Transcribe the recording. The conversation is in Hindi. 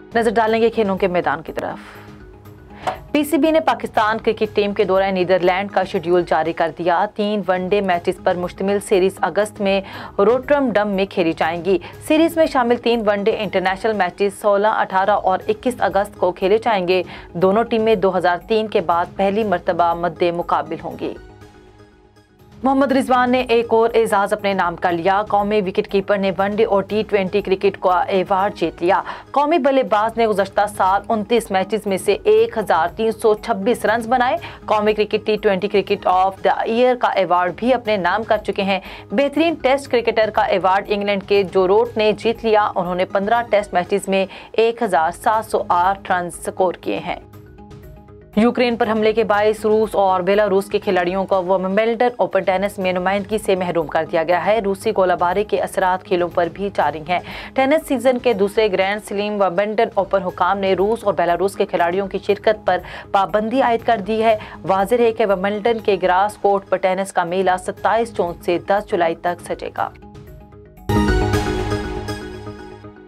नजर डालेंगे खेलों के मैदान की तरफ। पीसीबी ने पाकिस्तान क्रिकेट टीम के दौरे नीदरलैंड का शेड्यूल जारी कर दिया। 3 वनडे मैचेस पर मुश्तमिल सीरीज अगस्त में रोटरडम में खेली जाएंगी। सीरीज में शामिल 3 वनडे इंटरनेशनल मैचेस 16, 18 और 21 अगस्त को खेले जाएंगे। दोनों टीमें 2003 के बाद पहली मर्तबा मद्दे मुकाबिल होंगी। मोहम्मद रिजवान ने एक और एजाज अपने नाम कर लिया। कौमी विकेटकीपर ने वनडे और T20 क्रिकेट का अवार्ड जीत लिया। कौमी बल्लेबाज ने गुज़श्ता साल 29 मैचेस में से 1326 रन बनाए। कौमी cricket T20 cricket of the year का अवार्ड भी अपने नाम कर चुके हैं। बेहतरीन टेस्ट क्रिकेटर का अवार्ड इंग्लैंड के जो रूट ने जीत लिया। उन्होंने 15 टेस्ट मैचेस में 1708 रन स्कोर किए हैं। यूक्रेन पर हमले के बायस रूस और बेलारूस के खिलाड़ियों को विंबलडन ओपन टेनिस में नुमाइंदगी से महरूम कर दिया गया है। रूसी गोलाबारी के असरात खेलों पर भी जारी हैं। टेनिस सीजन के दूसरे ग्रैंड स्लैम विंबलडन ओपन हुकाम ने रूस और बेलारूस के खिलाड़ियों की शिरकत पर पाबंदी आयद कर दी है। वाज़ेह है कि विंबलडन के ग्रास कोर्ट पर टेनिस का मेला 27 जून से 10 जुलाई तक सजेगा।